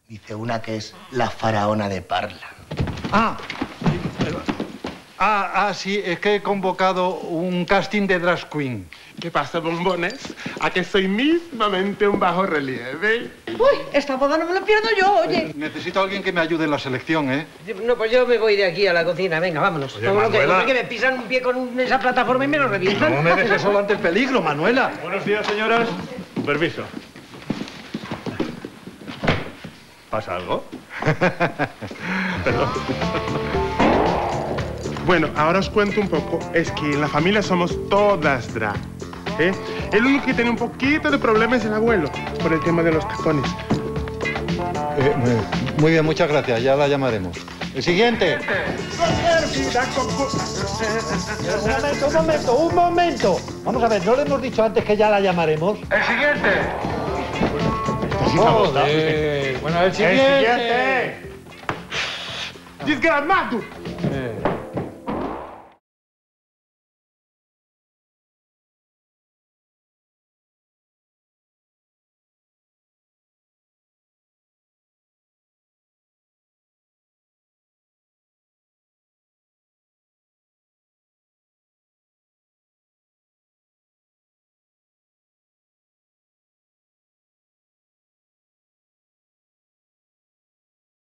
Dice una que es la faraona de Parla. Sí, es que he convocado un casting de drag queen. ¿Qué pasa, bombones? ¿A que soy mismamente un bajo relieve? Uy, esta boda no me la pierdo yo, oye. Necesito a alguien que me ayude en la selección, ¿eh? No, pues yo me voy de aquí a la cocina. Venga, vámonos. Oye, Todo lo que, Manuela. que me pisan un pie con esa plataforma y me lo revientan. No me dejes solo ante el peligro, Manuela. Buenos días, señoras. Un permiso. ¿Pasa algo? Perdón. Bueno, ahora os cuento un poco. Es que en la familia somos todas drag. ¿Eh? El único que tiene un poquito de problema es el abuelo, por el tema de los tacones. Muy bien, muchas gracias. Ya la llamaremos. El siguiente. Un momento. Vamos a ver, ¿no le hemos dicho antes que ya la llamaremos? El siguiente. Bueno, el siguiente. ¡Desgramado!